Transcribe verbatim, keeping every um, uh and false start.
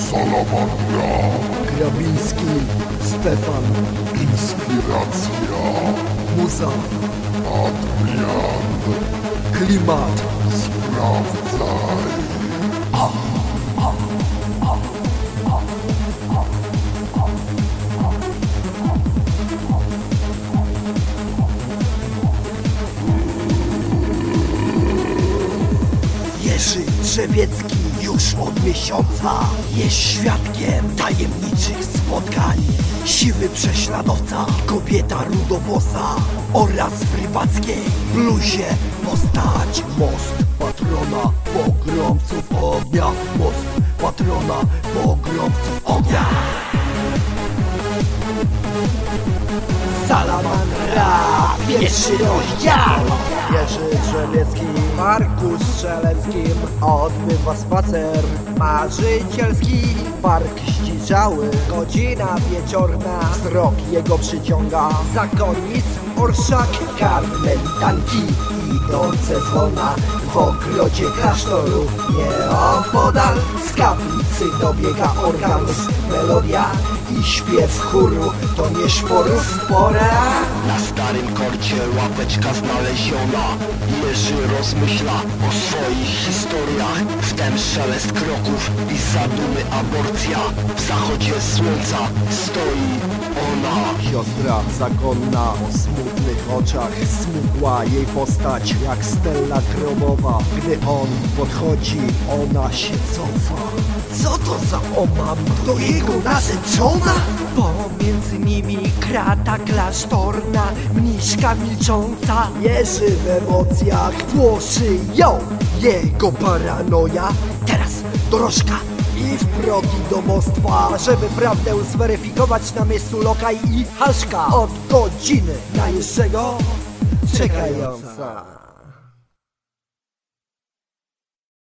Salamandra, Grabiński, Stefan, Inspiracja, Muza, Adrian, Klimat. Sprawdzaj. Jerzy Drzewiecki już od miesiąca jest świadkiem tajemniczych spotkań. Siwy prześladowca, kobieta rudowosa oraz w rybackiej bluzie postać. Most patrona pogromców ognia. Most patrona pogromców ognia. Salamandra, pierwszy rozdział. Jerzy Drzewiecki w parku strzeleckim odbywa spacer marzycielski. Park zdziczały, godzina wieczorna, wzrok jego przyciąga zakonnic, orszak, karmelitanki idące z wolna w ogrodzie klasztoru. Nieopodal z kaplicy dobiega organ, melodia i śpiew chóru, to nie szporów pora. Na starym korcie łapeczka znaleziona. Jerzy rozmyśla o swoich historiach. Wtem szelest kroków i zadumy aborcja. W zachodzie słońca stoi ona. Siostra zakonna o smutnych oczach, smukła jej postać jak stella grobowa. Gdy on podchodzi, ona się cofa. Co to za omam? To jego narzeczona? Pomiędzy nimi krata klasztorna, mniszka milcząca. Jerzy w emocjach Włoszy ją jego paranoja. Teraz dorożka i w progi domostwa, żeby prawdę zweryfikować, na miejscu lokaj i haszka. Od godziny na Jerzego czekająca.